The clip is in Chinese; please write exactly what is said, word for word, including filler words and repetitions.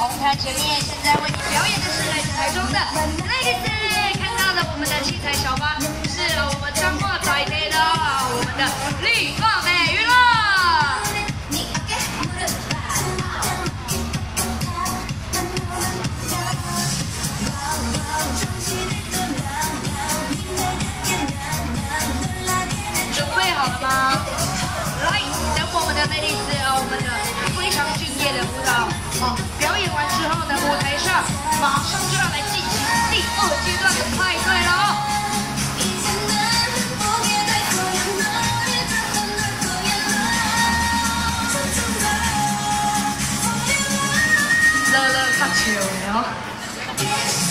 红毯前面，现在为你表演的是来自台中的 Ladies， 看到了我们的器材小巴，是我们彰化台北的我们的立放美娱乐。准备好了吗？来，等我们的 Ladies， 我们的非常敬业的舞蹈。 好，表演完之后呢，舞台上马上就要来进行第二阶段的派对了哦。乐乐看球了。